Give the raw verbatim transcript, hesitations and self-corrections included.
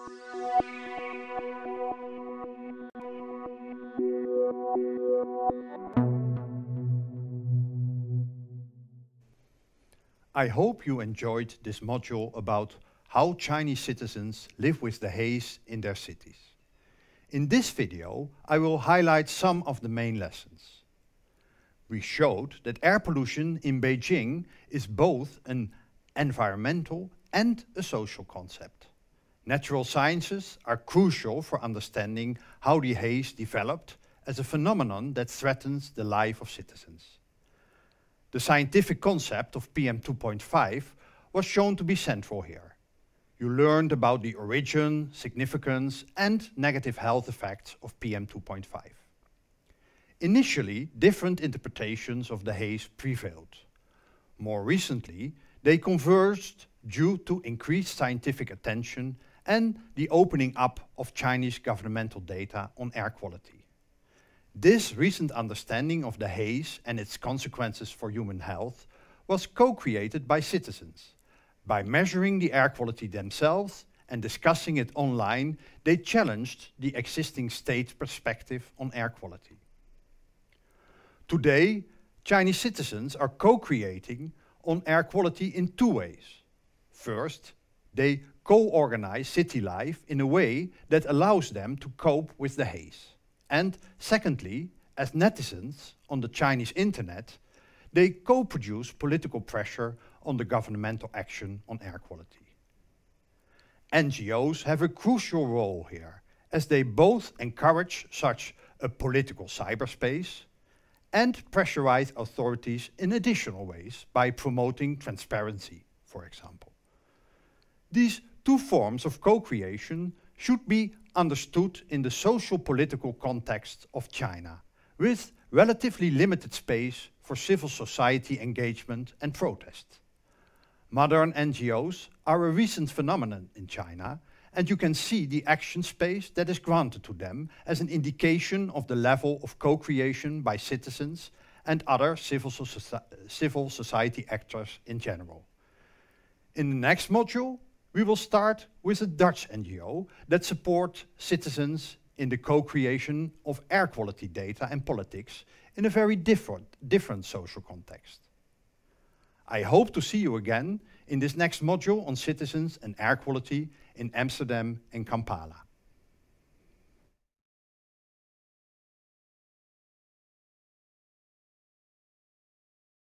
I hope you enjoyed this module about how Chinese citizens live with the haze in their cities. In this video, I will highlight some of the main lessons. We showed that air pollution in Beijing is both an environmental and a social concept. Natural sciences are crucial for understanding how the haze developed as a phenomenon that threatens the life of citizens. The scientific concept of P M two point five was shown to be central here. You learned about the origin, significance, and negative health effects of P M two point five. Initially, different interpretations of the haze prevailed. More recently, they converged due to increased scientific attention and the opening up of Chinese governmental data on air quality. This recent understanding of the haze and its consequences for human health was co-created by citizens. By measuring the air quality themselves and discussing it online, they challenged the existing state perspective on air quality. Today, Chinese citizens are co-creating on air quality in two ways. First, they co-organize city life in a way that allows them to cope with the haze. And secondly, as netizens on the Chinese internet, they co-produce political pressure on the governmental action on air quality. N G Os have a crucial role here, as they both encourage such a political cyberspace and pressurize authorities in additional ways by promoting transparency, for example. These two forms of co-creation should be understood in the social-political context of China, with relatively limited space for civil society engagement and protest. Modern N G Os are a recent phenomenon in China, and you can see the action space that is granted to them as an indication of the level of co-creation by citizens and other civil, so civil society actors in general. In the next module, we will start with a Dutch N G O that supports citizens in the co-creation of air quality data and politics in a very different, different social context. I hope to see you again in this next module on citizens and air quality in Amsterdam and Kampala.